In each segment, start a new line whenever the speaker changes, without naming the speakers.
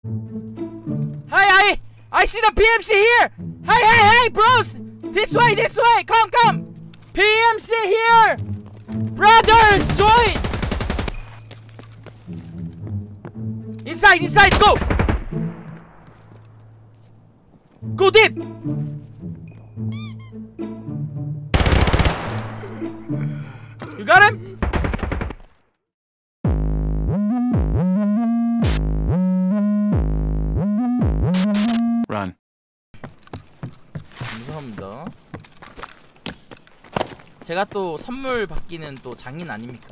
Hey, I see the PMC here. Hey, bros, this way, come. PMC here, brothers, join. Inside, go deep. You got him?
Run.
감사합니다. 제가 또 선물 받기는 또 장인 아닙니까?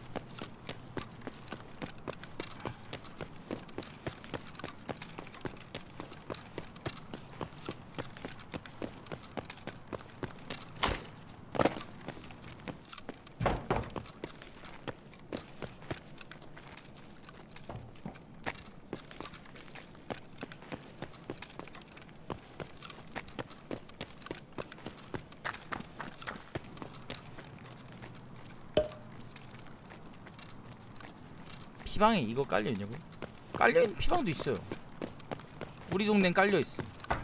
피방에 이거 깔려있냐고? 깔려있는 피방도 있어요. 우리 동네엔 깔려있어.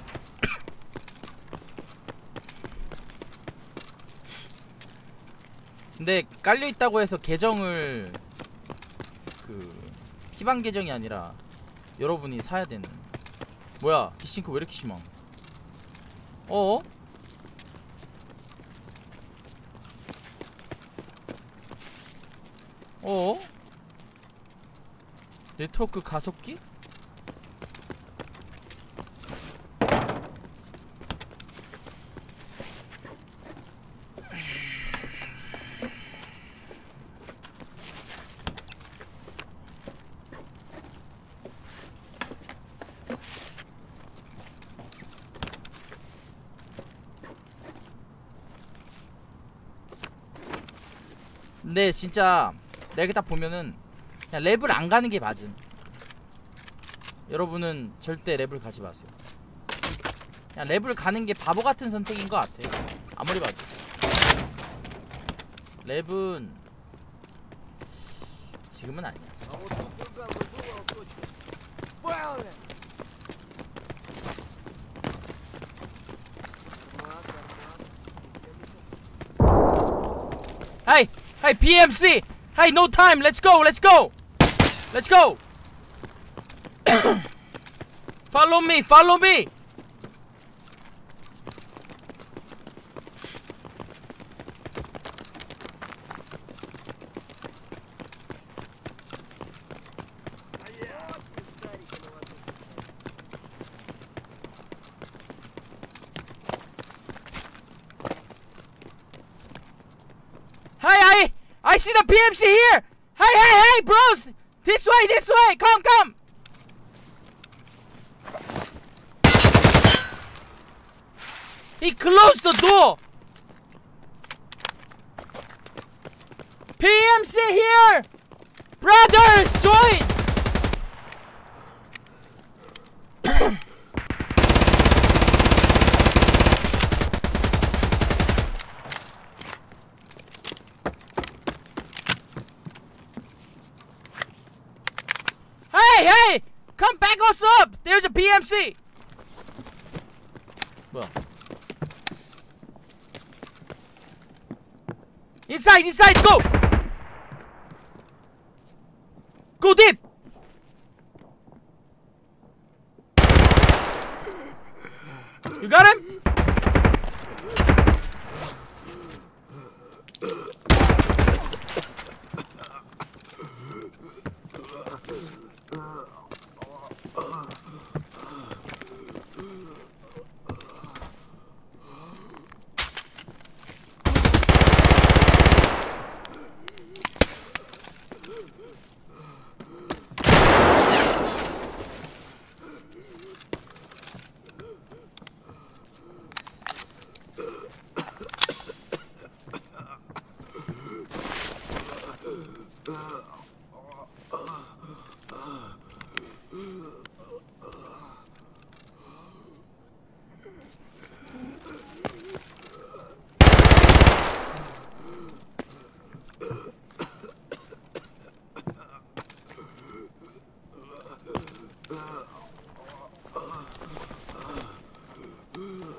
근데 깔려있다고 해서 계정을 피방 계정이 아니라 여러분이 사야 되는. 뭐야, 디싱크 왜 이렇게 심함? 어어? 어어? 네트워크 가속기? 근데 진짜 내가 딱 보면은 그냥 랩을 안 가는 게 맞음. 여러분은 절대 랩을 가지 마세요. 그냥 랩을 가는 게 바보 같은 선택인 것 같아. 아무리 봐도 랩은 지금은 아니야. Hey, PMC. Hey, no time. Let's go. Follow me. Hey, I see the PMC here. Hey, bros, this way, come. He closed the door. PMC here, brothers, join. Hey, come back us up. There's a PMC. 뭐야? Inside, go deep. You got him?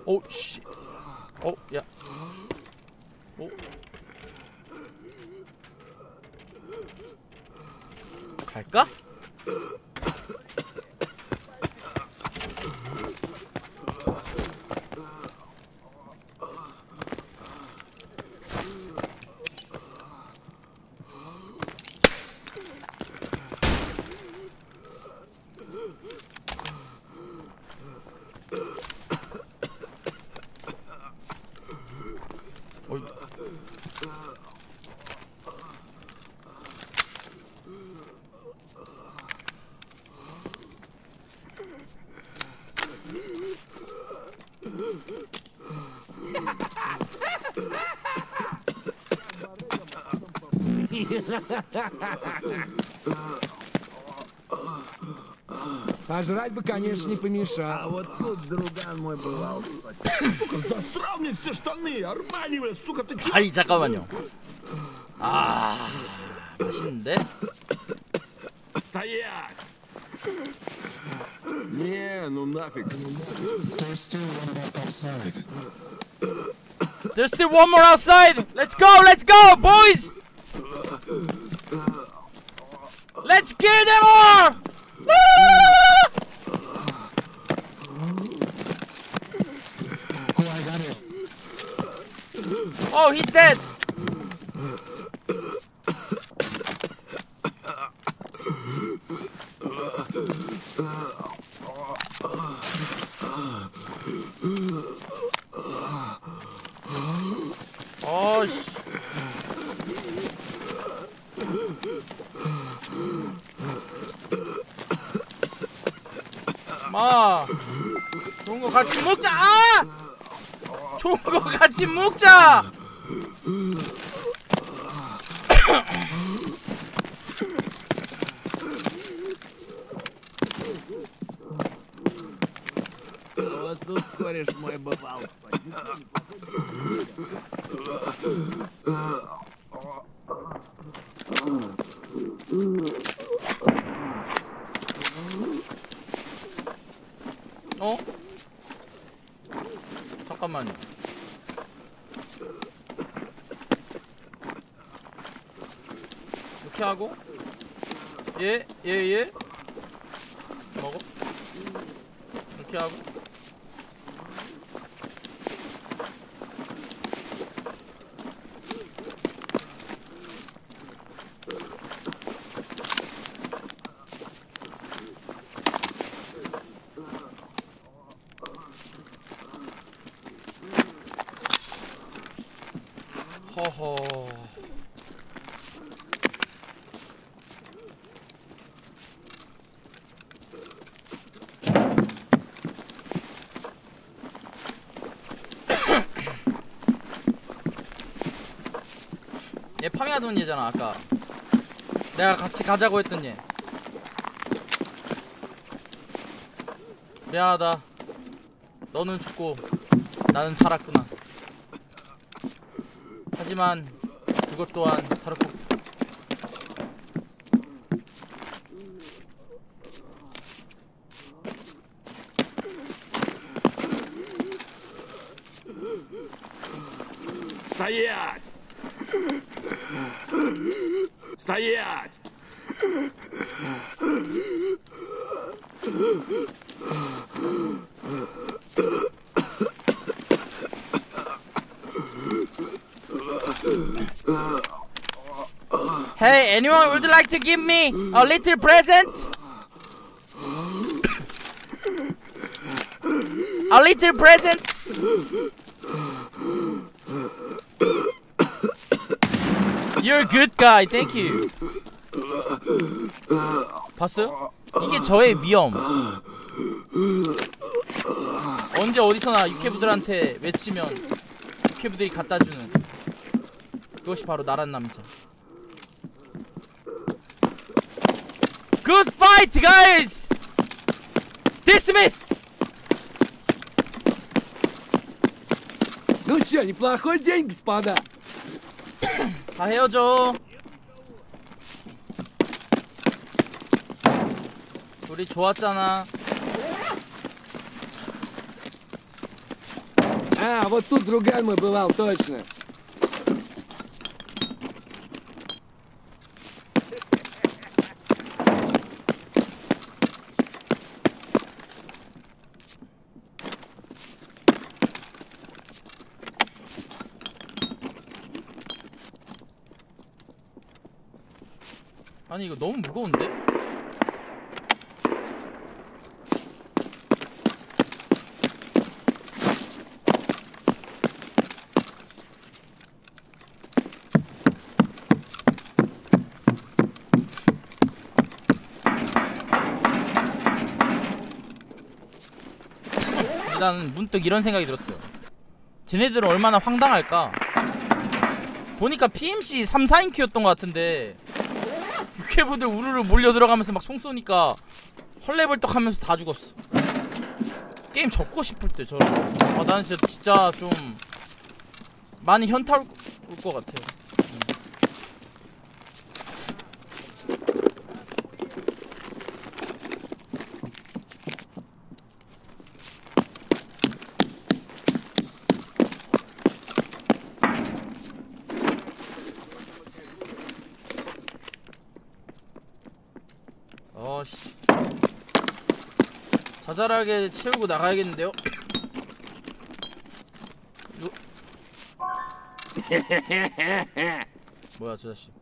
오 씨. 오 야. 오. 갈까? 어이.
Пожрать бы, конечно, не помешал.
Вот тут друган мой бывал.
Сука, засрал мне все штаны! Армани, бля, сука, ты чё?
아니 잠깐만요. 아 맛있는데?
Стоять! Не, ну нафиг.
There's still one more outside.
There's still one more outside. Let's go, boys. Let's kill them all.
Oh, I got it.
Oh, he's dead. Oh, 마, 좋은 거 같이 먹자. 아! 좋은 거 같이 먹자.
Вот тут кореш мой бывал.
어? 잠깐만요. 이렇게 하고 예 먹어. 이렇게 하고 허허. 얘 파밍하던 얘잖아. 아까 내가 같이 가자고 했던 얘. 미안하다. 너는 죽고 나는 살았구나. 하지만 그것 또한 다르고
Стоять! Стоять!
Hey, anyone would like to give me a little present? A little present? You're a good guy, thank you. 봤어요? 이게 저의 위험. 언제 어디서나 육회부들한테 외치면 육회부들이 갖다주는 그것이 바로 나란 남자. Good fight, guys! Dismiss!
Ну чё, неплохой день, господа.
다 헤어져. 우리 좋았잖아.
А, вот тут друган мой бывал, точно.
아니 이거 너무 무거운데? 일단 문득 이런 생각이 들었어요. 쟤네들은 얼마나 황당할까? 보니까 PMC 3, 4인큐였던 것 같은데 육회부들 우르르 몰려 들어가면서 막 총 쏘니까 헐레벌떡 하면서 다 죽었어. 게임 접고 싶을 때 저런. 아, 나는 진짜 좀 많이 현타 올 것 같아요. 어씨, 자잘하게 채우고 나가야겠는데요? 뭐야 저 자식.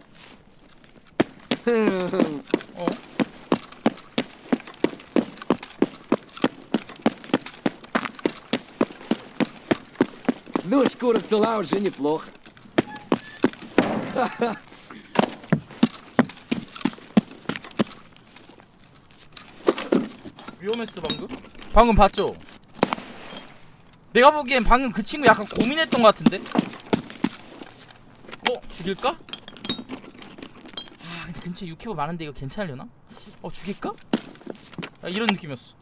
어?
Ну, шкура цела уже неплохо.
위험했어 방금? 방금 봤죠? 내가 보기엔 방금 그 친구 약간 고민했던 것 같은데? 죽일까? 아 근데 근처에 유키버 많은데 이거 괜찮으려나? 죽일까? 이런 느낌이었어.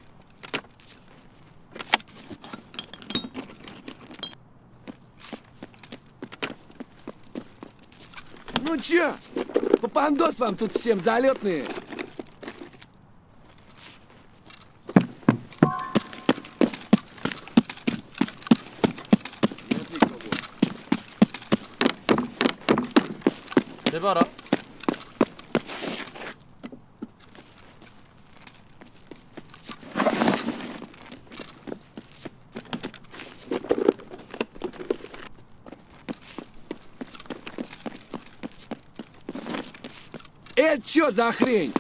Ну чё, попандос вам тут всем залетные.
내봐라.
Это чё за хрень?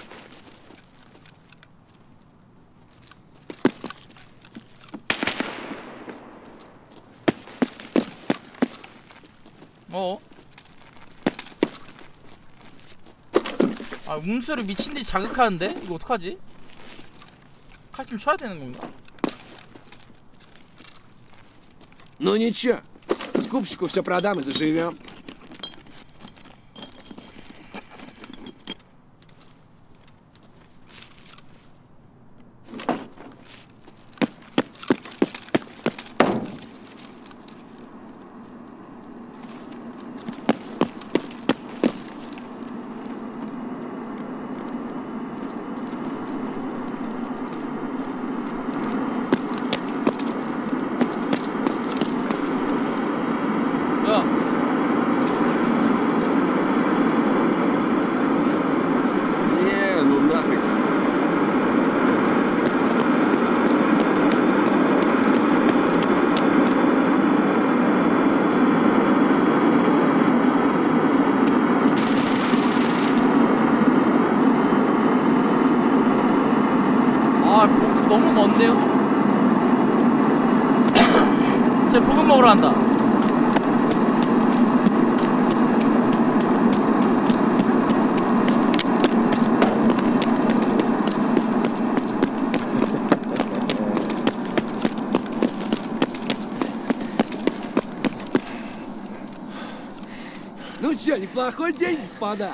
아 음수를 미친듯이 자극하는데? 이거 어떡하지? 칼 좀 쳐야 되는 건가?
Ну ничего, скупщику все продам и заживем.
Не, ну нафиг.
보급 너무 먼데요? 제 보급 먹으러 간다.
Ну чё, неплохой день, господа.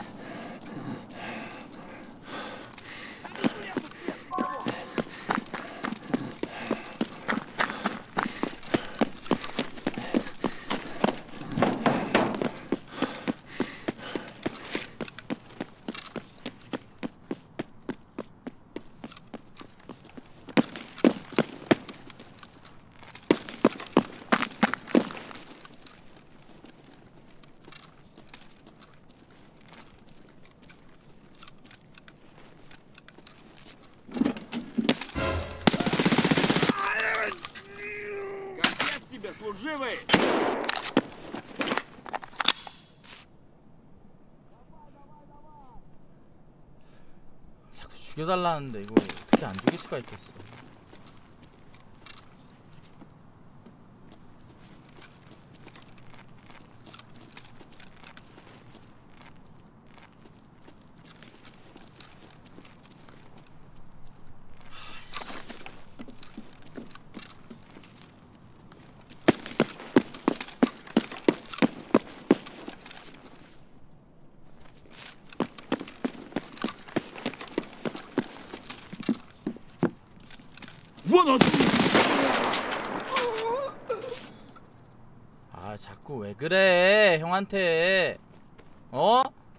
죽여달라는데 이거 어떻게 안 죽일 수가 있겠어.
Вон он!
아 자꾸 왜 그래 형한테. 어?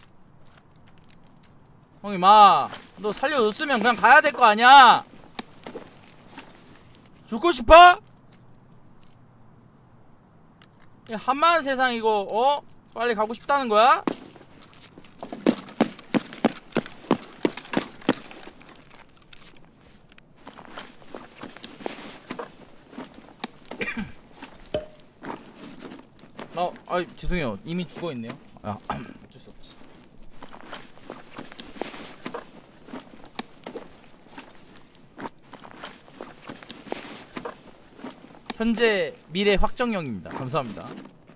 형이 마, 너 살려줬으면 그냥 가야 될 거 아니야. 죽고 싶어? 이 한마음 세상 이거 어? 빨리 가고 싶다는 거야? 죄송해요. 이미 죽어있네요. 아, 어쩔 수 없지. 현재 미래 확정형입니다. 감사합니다.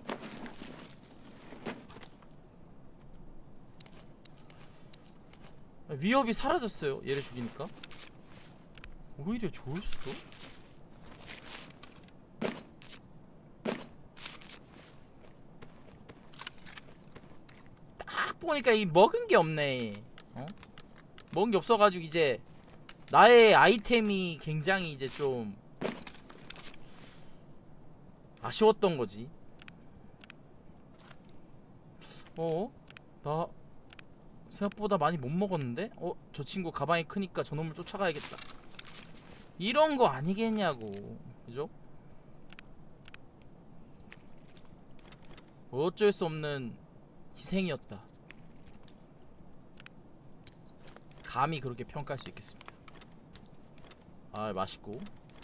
위협이 사라졌어요. 얘를 죽이니까. 오히려 좋을 수도? 보니까 이 먹은 게 없네. 어? 먹은 게 없어가지고 이제 나의 아이템이 굉장히 이제 좀 아쉬웠던 거지. 나 생각보다 많이 못 먹었는데? 저 친구 가방이 크니까 저놈을 쫓아가야겠다. 이런 거 아니겠냐고. 그죠? 어쩔 수 없는 희생이었다. 감히 그렇게 평가할 수 있겠습니다. 아, 맛있고.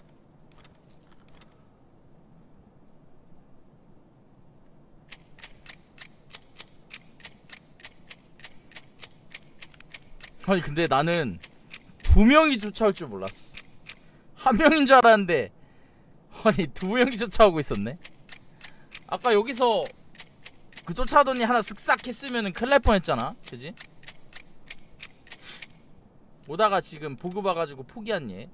아니 근데 나는 2명이 쫓아올 줄 몰랐어. 1명인 줄 알았는데 아니 2명이 쫓아오고 있었네. 아까 여기서 그 쫓아오더니 하나 쓱싹 했으면은 큰일 날 뻔했잖아. 그지? 오다가 지금 보고 봐가지고 포기한 얘.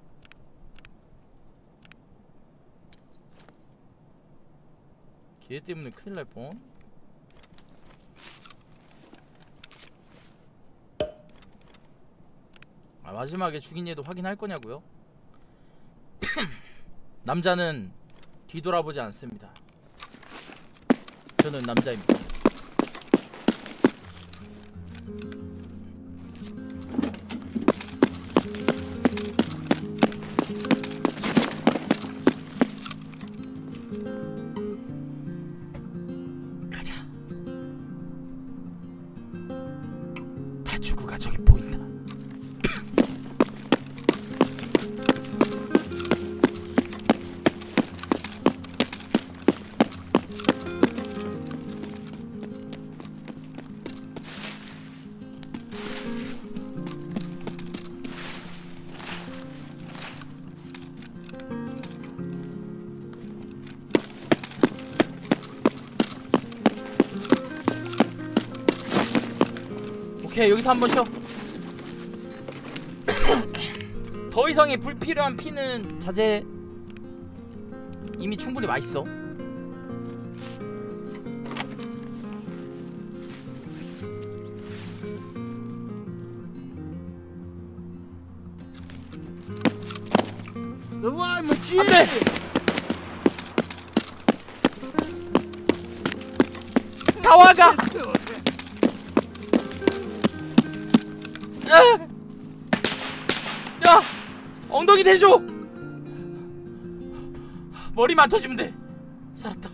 걔 때문에 큰일 날 뻔. 아, 마지막에 죽인 얘도 확인할 거냐고요? 남자는 뒤돌아보지 않습니다. 저는 남자입니다. 가자. 탈출구가 저기 보인다. 오케이, 여기서 한번 쉬어. 더 이상의 불필요한 피는 자제. 이미 충분히 맛있어.
Давай, мочи!
안돼. 나와가. 야, 엉덩이 대줘. 머리만 터지면 돼. 살았다.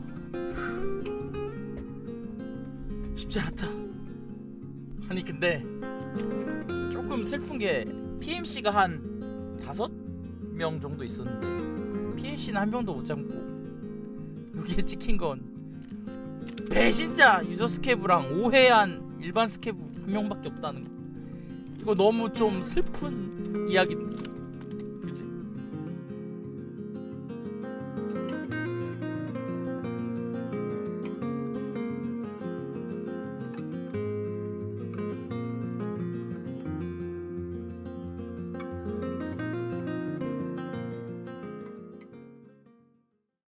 쉽지 않았다. 아니 근데 조금 슬픈 게 PMC가 한 5명 정도 있었는데 PMC는 한 명도 못 잡고 여기에 찍힌 건 배신자 유저 스케브랑 오해한 일반 스케브 한 명밖에 없다는 거. 이거 너무 좀 슬픈 이야기.